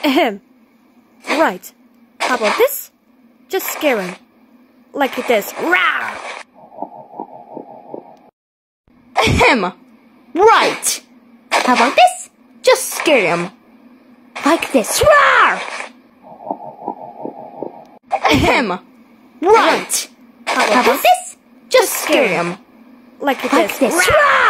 Ahem. Right. How about this? Just scare him. Like this. Rawr! Ahem. Right. How about this? Just scare him. Like this. Rawr! Ahem. Right. How about this? Just scare him. Like Like this. Rawr!